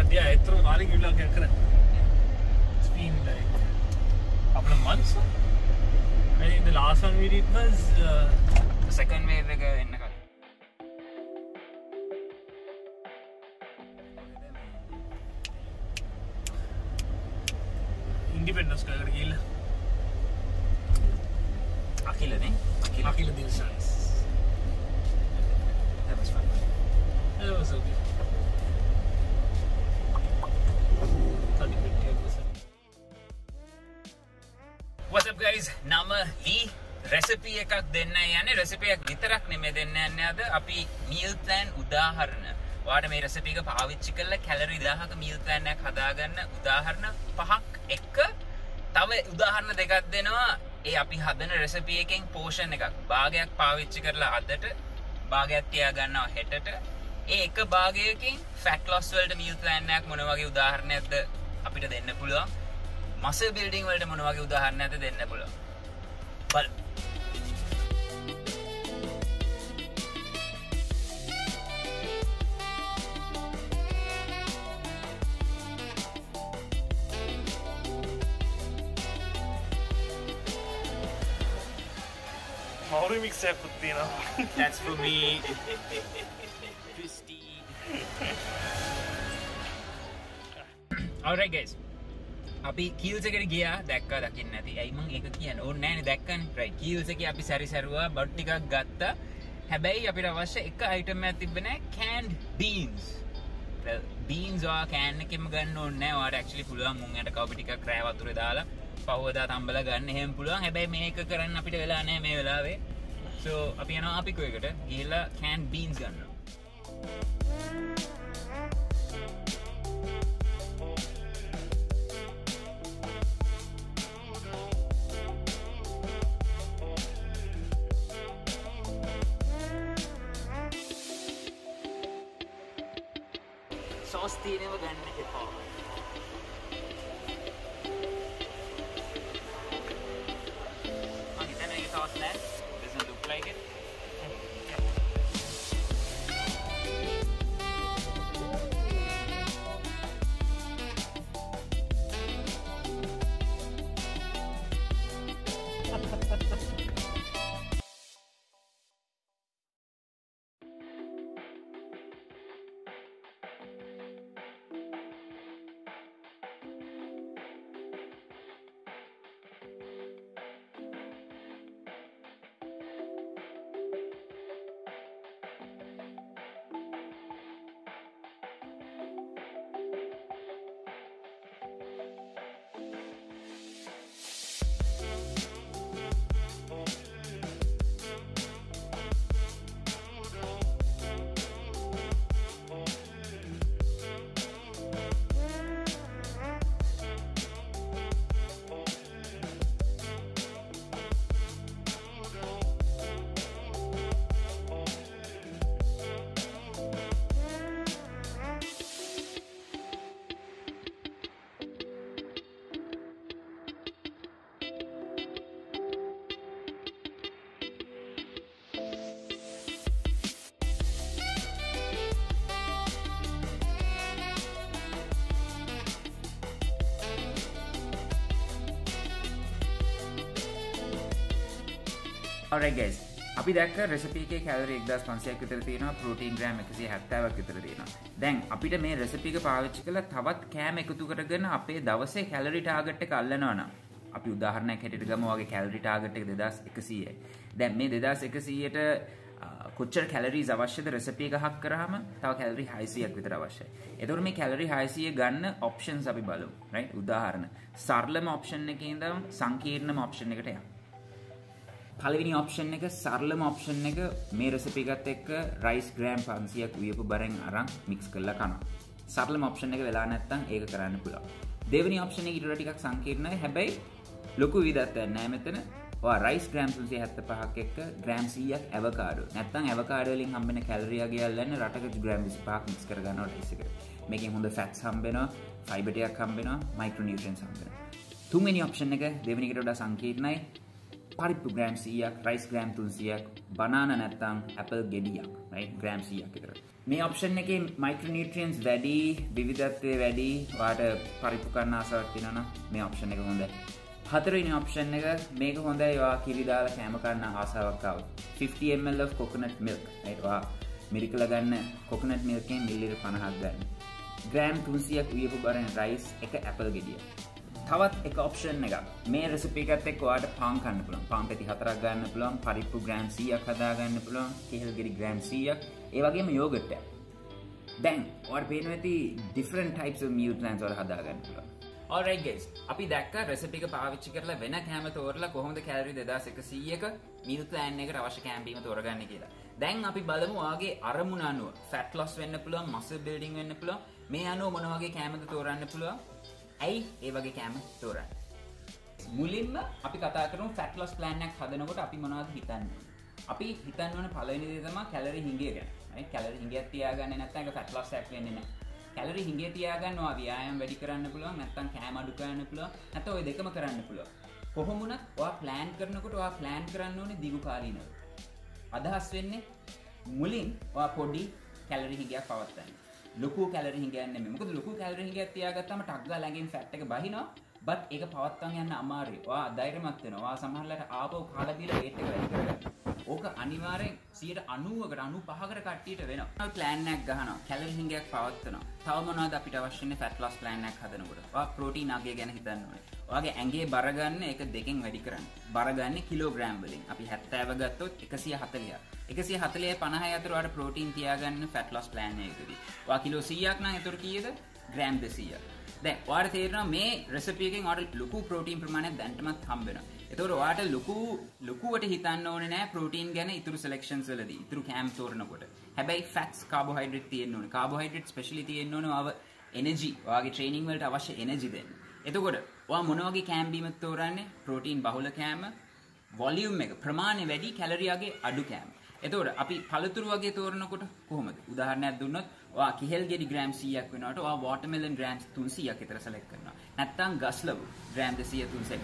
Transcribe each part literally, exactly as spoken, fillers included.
Yeah, it's through Malik you look at it's been like a couple of months. I think the last one we did was uh, the second wave එක එන්න කලින්. Independence Day එකට ගිහිල්ලා. අකිලනේ. Akila. Akila දිවසස්. That was fun. That was okay. What's up guys? නම ලී recipe එකක් දෙන්න යන්නේ. රෙසිපි එකක් විතරක් නෙමෙයි දෙන්න යන්නේ අද. අපි meal plan උදාහරණ. ඔයාලට මේ රෙසිපි එක පාවිච්චි කරලා කැලරි දහයක meal plan එකක් හදාගන්න උදාහරණ පහක් එක්ක තව උදාහරණ දෙකක් දෙනවා. ඒ අපි හදන රෙසිපි එකෙන් පෝෂන් එකක් භාගයක් පාවිච්චි කරලා අදට භාගයක් තියා ගන්නවා හෙටට. ඒ එක භාගයකින් fat loss වලට meal plan එකක් මොන වගේ උදාහරණයක්ද අපිට දෙන්න පුළුවන්. muscle building වලට මොන වගේ උදාහරණයක්ද දෙන්න පුළුවන්. බලමු. Maori mix එකක් තියෙනවා. That's for me. Twisty. Alright guys. අපි කීල්ස් එකට ගියා දැක්කා දකින්න නැති. ඇයි මං ඒක කියන්නේ? ඕනේ නැහැනේ දැක්කනේ. right. කීල්ස් එකේ අපි සැරි සැරුවා බඩු ටිකක් ගත්තා. හැබැයි අපිට අවශ්‍ය එක item එකක් තිබ්බේ නැහැ. canned beans. well beans or can එකෙම ගන්න ඕනේ නැහැ. ඔයාලට actually පුළුවන් මුං යට කවුපි ටිකක් රෑ වතුරේ දාලා පහවදා තම්බලා ගන්න එහෙම පුළුවන්. හැබැයි මේක කරන්න අපිට වෙලා නැහැ මේ වෙලාවේ. so අපි යනවා අපිකෝ එකට ගිහලා canned beans ගන්නවා. sauce තියෙනව ගන්න එපා. මම හිතන්නේ ඒක sauce නෑ. Doesn't look like it. Alright guys, අපි දැක්ක රෙසිපි එකේ කැලරි එක්දාස් පන්සියයක් විතර තියෙනවා, ප්‍රෝටීන් ග්‍රෑම් එකසිය හැත්තෑවක් විතර තියෙනවා. දැන් අපිට මේ රෙසිපි එක පාවිච්චි කරලා තවත් කෑම එකතු කරගෙන අපේ දවසේ කැලරි ටාගට් එක අල්ලනවා නම් අපි උදාහරණයක් හැටියට ගමු වගේ කැලරි ටාගට් එක දෙදාස් එකසීයයි. දැන් මේ දෙදාස් එකසීයට කොච්චර කැලරීස් අවශ්‍යද රෙසිපි එක හක් කරාම තව කැලරි හයසීයක් විතර අවශ්‍යයි. එතකොට මේ කැලරි හයසීය ගන්න ඔප්ෂන්ස් අපි බලමු. right? උදාහරණ සරලම ඔප්ෂන් එකේ ඉඳන් සංකීර්ණම ඔප්ෂන් එකට යමු. පළවෙනි ඔප්ෂන් එක සරලම ඔප්ෂන් එක මේ රෙසිපි එකත් එක්ක රයිස් ග්‍රෑම් පන්සියයක් උයපු බරෙන් අරන් මික්ස් කරලා කනවා. සරලම ඔප්ෂන් එක වෙලා නැත්නම් ඒක කරන්න පුළුවන්. දෙවෙනි ඔප්ෂන් එක ඊට වඩා ටිකක් සංකීර්ණයි. හැබැයි ලොකු විවිධත්වයක් නැහැ මෙතන. ඔයා රයිස් ග්‍රෑම් තුන්සිය හැත්තෑපහක් එක්ක ග්‍රෑම් සීයක් ඇවකාඩෝ. නැත්නම් ඇවකාඩෝ වලින් හම්බෙන කැලරි අගය අල්ලන්න රටක ග්‍රෑම් විසිපහක් මික්ස් කර ගන්නවා රයිස් එකට. මේකෙන් හොඳ ෆැට්ස් හම්බෙනවා, ෆයිබර් ටිකක් හම්බෙනවා, මයික්‍රෝ නියුට්‍රියන්ට්ස් හම්බෙනවා. තුන්වෙනි ඔප්ෂන් එක දෙවෙනි එකට වඩා සංකීර්ණයි. පරිප්පු ග්‍රෑම් සීයක්, රයිස් ග්‍රෑම් තුන්සියයක්, බනානා නැත්නම් ඇපල් ගෙඩියක්, right? ග්‍රෑම් සීයක් විතර. මේ ඔප්ෂන් එකේ මයික්‍රෝනියුට්‍රියන්ට්ස් වැඩි, විවිධත්වය වැඩි, ඔයාලට පරිප්පු කරන්න ආසාවක් තියෙනවා නම් මේ ඔප්ෂන් එක හොඳයි. හතරවෙනි ඔප්ෂන් එක මේක හොඳයි ඔයා කිරි දාලා කෑම කන්න ආසාවක් ආවොත්. fifty milliliters of coconut milk. right ඔයා මිරිකලා ගන්න coconut milk එකෙන් මිලිලිටර් පනහක් ගන්න. ග්‍රෑම් තුන්සියයක් උයපු බරෙන් රයිස් එක ඇපල් ගෙඩිය. තවත් එක ඔප්ෂන් එකක්. මේ රෙසිපි එකත් එක්ක ඔයාලට පාන් කන්න පුළුවන්. පාන් පෙති හතරක් ගන්න පුළුවන්. පරිප්පු ග්‍රෑම් සීයක් හදා ගන්න පුළුවන්. කෙහෙල් ගෙඩි ග්‍රෑම් සීයක්. ඒ වගේම යෝගට් එකක්. දැන් ඔයාලට පේනවා ඇති different types of meal plans වල හදා ගන්න පුළුවන්. Alright guys, අපි දැක්ක රෙසිපි එක පාවිච්චි කරලා වෙන කෑම තෝරලා කොහොමද කැලරි දෙදාස් එකසීයක meal plan එකට අවශ්‍ය කෑම බීම තෝරගන්නේ කියලා. දැන් අපි බලමු ඔයාගේ අරමුණ අනුව fat loss වෙන්න පුළුවන්, muscle building වෙන්න පුළුවන්. මේ අනුව මොන වගේ කෑමද තෝරන්න පුළුවන්? ඇයි ඒ වගේ කෑම තෝරන්නේ? මුලින්ම අපි කතා කරමු fat loss plan එකක් හදනකොට අපි මොනවද හිතන්නේ? අපි හිතන්න ඕනේ පළවෙනි දේ තමයි කැලරි හිඟය ගැන. right? කැලරි හිඟයක් තියාගන්නේ නැත්නම් ඒක fat loss එකක් වෙන්නේ නැහැ. කැලරි හිඟේ තියාගන්න ඔයා ව්‍යායාම වැඩි කරන්න පුළුවන් නැත්නම් කෑම අඩු කරන්න පුළුවන් නැත්නම් ওই දෙකම කරන්න පුළුවන්. කොහොම වුණත් ඔයා ප්ලෑන් කරනකොට ඔයා ප්ලෑන් කරන්න ඕනේ දීර්ඝ කාලීනව. අදහස් වෙන්නේ මුලින් ඔයා පොඩි කැලරි හිඟයක් පවත්වන්න. ලොකු කැලරි හිඟයක් නෙමෙයි. මොකද ලොකු කැලරි හිඟයක් තියාගත්තාම ටක් ගාලා ළඟින් ෆැට් එක බහිනවා. බට් ඒක පවත්වාගෙන යන්න අමාරුයි. ඔයා ධෛර්යමත් වෙනවා. ඔයා සමහරවිට ආපහු කාලා දීලා weight එක වැඩි කරගන්න. ඕක අනිවාර්යෙන් සියයට අනූවකට අනූපහකට කට්ටියට වෙනවා. ප්ලෑන් එකක් ගහනවා. කැලරි හිඟයක් පවත්වනවා. තව මොනවද අපිට අවශ්‍ය වෙන්නේ fat loss plan එකක් හදනකොට? ඔයා ප්‍රෝටීන් අගය ගැන හිතන්න ඕනේ. ඔයාගේ ඇඟේ බර ගන්න එක දෙකෙන් වැඩි කරන්න. බර ගන්න කිලෝග්‍රෑම් වලින්. අපි හැත්තෑව ගත්තොත් එකසිය හතලිහයි. එකසිය හතලිහයි පනහයි අතර ඔයාලට ප්‍රෝටීන් තියාගන්න fat loss plan එකකදී. ඔයා කිලෝ සීයක් නම් ඒතර කීයද? ග්‍රෑම් දෙසීයක්. දැන් ඔයාලට තේරෙනවා මේ රෙසිපි එකෙන් ඔයාලට ලොකු ප්‍රෝටීන් ප්‍රමාණයක් දැන්ටමත් හම්බ වෙනවා. ඒතකොට ඔයාලට ලොකු ලොකුවට හිතන්න ඕනේ නෑ ප්‍රෝටීන් ගැන ඉතුරු සිලෙක්ෂන්ස් වලදී. ඉතුරු කෑම තෝරනකොට. හැබැයි ෆැට්ස් කාබෝහයිඩ්‍රේට් තියෙන්න ඕනේ. කාබෝහයිඩ්‍රේට් ස්පෙෂලි තියෙන්න ඕනේ ඔයාව එනර්ජි, ඔයාගේ ට්‍රේනින් වලට අවශ්‍ය එනර්ජි දෙන්න. එතකොට ඔයා මොන වගේ කෑම බීමද තෝරන්නේ? ප්‍රෝටීන් බහුල කෑම, වොලියුම් එක ප්‍රමාණය වැඩි, කැලරි අගේ අඩු කෑම. එතකොට අපි පළතුරු වගේ තෝරනකොට කොහොමද? උදාහරණයක් දුන්නොත් ඔයා කිහෙල් ගෙඩි ග්‍රෑම් සීයක් වෙනකොට ඔයා වෝටර්මෙලන් ග්‍රෑම් තුන්සීයක් විතර සෙලෙක්ට් කරනවා. නැත්නම් ගස්ලව් ග්‍රෑම් දෙසීය තුන්සීයක්.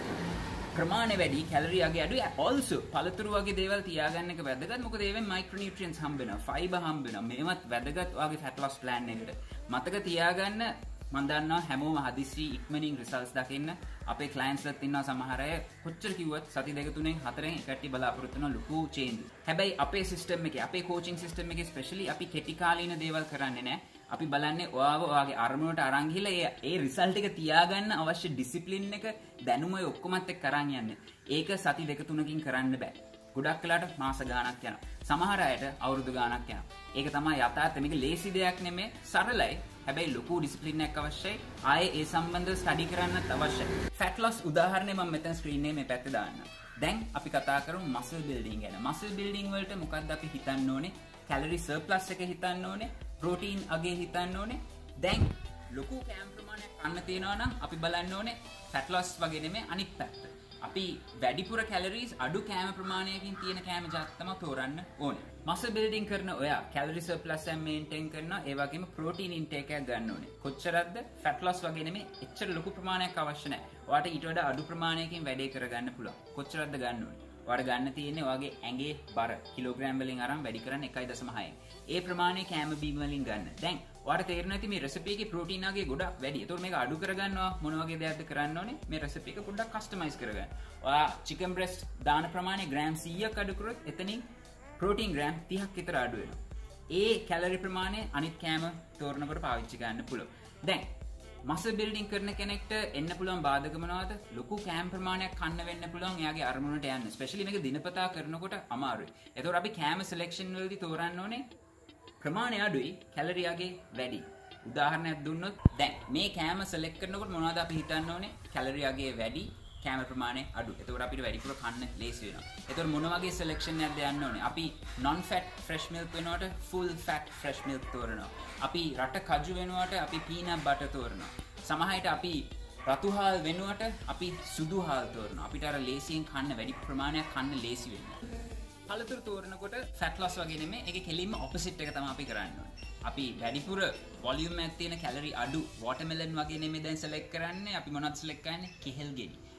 ප්‍රමාණය වැඩි, කැලරි අගේ අඩුයි. also පළතුරු වගේ දේවල් තියාගන්න එක වැදගත්. මොකද ඒවෙන් මයික්‍රෝනියුට්‍රියන්ට්ස් හම්බ වෙනවා, ෆයිබර් හම්බ වෙනවා. මේවත් වැදගත් ඔයාගේ fat loss plan එකට. මතක තියාගන්න. මම දන්නවා හැමෝම හදිස්සි ඉක්මනින් රිසල්ට්ස් දකින්න අපේ ක්ලයන්ට්ස්ලත් ඉන්නවා සමහර අය කොච්චර කිව්වත් සති දෙක තුනෙන් හතරෙන් එකටි බලාපොරොත්තු වෙන ලොකු චේන්ජ්. හැබැයි අපේ සිස්ටම් එකේ අපේ කෝචින් සිස්ටම් එකේ ස්පෙෂලි අපි කෙටි කාලීන දේවල් කරන්නේ නැහැ. අපි බලන්නේ ඔයාව ඔයාගේ අරමුණට අරන් ගිහලා ඒ ඒ රිසල්ට් එක තියාගන්න අවශ්‍ය ඩිසිප්ලින් එක දැනුම ඔය ඔක්කොමත් එක්ක අරන් යන්නේ. ඒක සති දෙක තුනකින් කරන්න බෑ. ගොඩක් වෙලාට මාස ගාණක් යනවා. සමහර අයට අවුරුදු ගාණක් යනවා. ඒක තමයි යථාර්ථය. මේක ලේසි දෙයක් නෙමෙයි, සරලයි. හැබැයි ලොකු ඩිසිප්ලින් එකක් අවශ්‍යයි. ආයේ ඒ සම්බන්ධව ස්ටඩි කරන්නත් අවශ්‍යයි. ෆැට් ලොස් උදාහරණය මම මෙතන ස්ක්‍රීන් එකේ මේ පැත්තේ දාන්නම්. දැන් අපි කතා කරමු මසල් බිල්ඩින් ගැන. මසල් බිල්ඩින් වලට මොකක්ද අපි හිතන්න ඕනේ? කැලරි සර්ප්ලස් එක හිතන්න ඕනේ. ප්‍රෝටීන් අගේ හිතන්න ඕනේ. දැන් ලොකු කෑම ප්‍රමාණයක් කන්න තියනවා නම් අපි බලන්න ඕනේ ෆැට් ලොස් වගේ නෙමෙයි අනිත් පැත්ත. අපි වැඩිපුර කැලරීස් අඩු කෑම ප්‍රමාණයකින් තියෙන කෑම ජාති තමයි තෝරන්න ඕනේ. මසල් බිල්ඩින් කරන ඔයා කැලරි සර්ප්ලස් එක මේන්ටේන් කරනවා. ඒ වගේම ප්‍රෝටීන් ඉන්ටේක් එකක් ගන්න ඕනේ. කොච්චරක්ද? ෆැට් ලොස් වගේ නෙමෙයි එච්චර ලොකු ප්‍රමාණයක් අවශ්‍ය නැහැ. ඔයාට ඊට වඩා අඩු ප්‍රමාණයකින් වැඩේ කරගන්න පුළුවන්. කොච්චරක්ද ගන්න ඕනේ? ඔයාට ගන්න තියෙන්නේ ඔයාගේ ඇඟේ බර කිලෝග්‍රෑම් වලින් අරන් වැඩි කරන්න එකයි දශම හයයි. ඒ ප්‍රමාණය කෑම බීම වලින් ගන්න. දැන් ඔයාට තේරෙනවා ඇති මේ රෙසිපි එකේ ප්‍රෝටීන් අගේ ගොඩක් වැඩි. ඒතකොට මේක අඩු කරගන්නවා මොන වගේ දෙයක්ද කරන්න ඕනේ? මේ රෙසිපි එක පොඩ්ඩක් කස්ටමයිස් කරගන්න. ඔයා චිකන් බ්‍රෙස්ට් දාන ප්‍රමාණය ග්‍රෑම් සීයක් අඩු කරොත් එතනින් ප්‍රෝටීන් ග්‍රෑම් තිහක් විතර අඩු වෙනවා. ඒ කැලරි ප්‍රමාණය අනිත් කෑම තෝරනකොට පාවිච්චි ගන්න පුළුවන්. දැන් මසල් බිල්ඩින් කරන කෙනෙක්ට එන්න පුළුවන් බාධක මොනවද? ලොකු කෑම ප්‍රමාණයක් කන්න වෙන්න පුළුවන් එයාගේ අරමුණට යන්න. ස්පෙෂලි මේක දිනපතා කරනකොට අමාරුයි. ඒතකොට අපි කෑම සිලෙක්ෂන් වලදී තෝරන්න ඕනේ ප්‍රමාණය අඩුයි, කැලරි අගේ වැඩි. උදාහරණයක් දුන්නොත් දැන් මේ කෑම සිලෙක්ට් කරනකොට මොනවද අපි හිතන්න ඕනේ? කැලරි අගේ වැඩි, කෑම ප්‍රමාණය අඩු. ඒතකොට අපිට වැඩිපුර කන්න ලේසි වෙනවා. ඒතකොට මොන වගේ සිලෙක්ෂන් එකක්ද යන්න ඕනේ? අපි non fat fresh milk වෙනකොට full fat fresh milk තෝරනවා. අපි රට කජු වෙනකොට අපි peanut butter තෝරනවා. සමහරවිට අපි රතු හාල් වෙනුවට අපි සුදු හාල් තෝරනවා. අපිට අර ලේසියෙන් කන්න වැඩි ප්‍රමාණයක් කන්න ලේසි වෙනවා. පළතුරු තෝරනකොට ෆැට් ලොස් වගේ නෙමෙයි, ඒකේ කෙලින්ම ඔපොසිට් එක තමයි අපි කරන්න ඕනේ. අපි වැඩිපුර වොලියුම් එකක් තියෙන කැලරි අඩු වෝටර්මෙලන් වගේ නෙමෙයි දැන් සෙලෙක්ට් කරන්නේ. අපි මොනවද සෙලෙක්ට් කරන්නේ? කෙහෙල් ගෙඩි.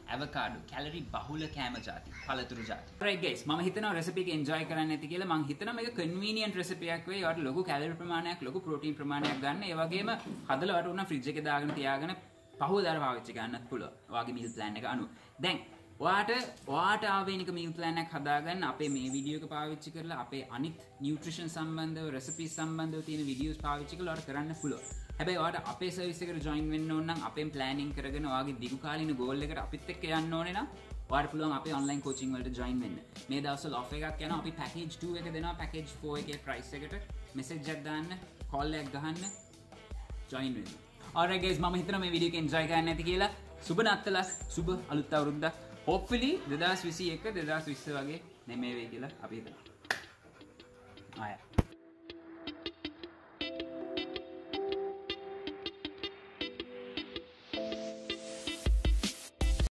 avocado කැලරි බහුල කෑම ಜಾති පළතුරු ಜಾති. right guys මම හිතනවා recipe එක enjoy කරන්න ඇති කියලා. මම හිතනවා මේක convenient recipe එකක් වෙයි. ඔයාලට ලොකු කැලරි ප්‍රමාණයක් ලොකු protein ප්‍රමාණයක් ගන්න. ඒ වගේම හදලා ඔයාලට උනා fridge එකේ දාගෙන තියාගෙන පහුවදාට පාවිච්චි කරන්නත් පුළුවන්. ඔයාගේ meal plan එක අනුව. දැන් ඔයාට ඔයාට ආවේනික meal plan එකක් හදාගන්න අපේ මේ වීඩියෝ එක පාවිච්චි කරලා අපේ අනිත් nutrition සම්බන්ධව recipes සම්බන්ධව තියෙන videos පාවිච්චි කරලා ඔයාලට කරන්න පුළුවන්. හැබැයි ඔයාට අපේ service එකට join වෙන්න ඕන නම් අපෙන් planning කරගෙන ඔයාගේ දිගු කාලින goal එකට අපිත් එක්ක යන්න ඕනේ නම් ඔයාට පුළුවන් අපේ online coaching වලට join වෙන්න. මේ දවස්වල offer එකක් යනවා. අපි package two එක දෙනවා. package four එකේ price එකට message එකක් දාන්න, call එකක් ගහන්න, join වෙන්න. alright guys මම හිතනවා මේ වීඩියෝ එක enjoy කරන්න ඇති කියලා. සුබ නත්තලක්, සුබ අලුත් අවුරුද්දක්. hopefully දෙදාස් විසි එක දෙදාස් විස්ස වගේ නෙමෙයි වෙයි කියලා අපි හිතනවා. ආය